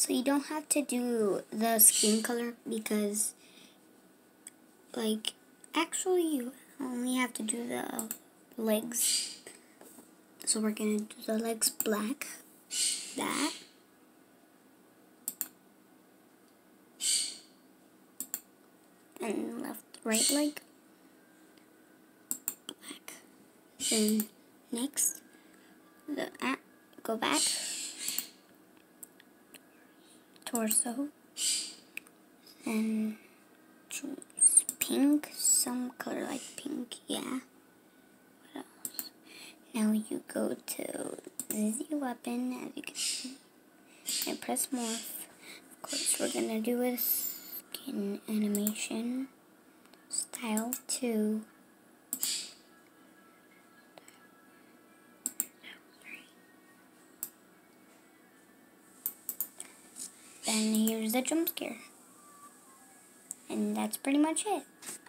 So you don't have to do the skin color because, like, actually you only have to do the legs. So we're gonna do the legs black. That. And right leg black. Then next, go back. Torso. Then choose pink, some color like pink, yeah. What else? Now you go to Z weapon, as you can see, and press morph. Of course, we're gonna do a skin animation, style 2. Then here's the jump scare. And that's pretty much it.